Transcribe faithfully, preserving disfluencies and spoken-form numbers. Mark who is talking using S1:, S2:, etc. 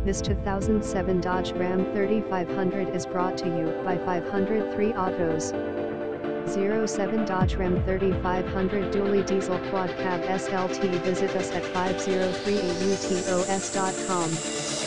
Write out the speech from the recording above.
S1: This two thousand seven Dodge Ram thirty-five hundred is brought to you by five oh three Autos. zero seven Dodge Ram thirty-five hundred Dually Diesel Quad Cab S L T. Visit us at five oh three autos dot com.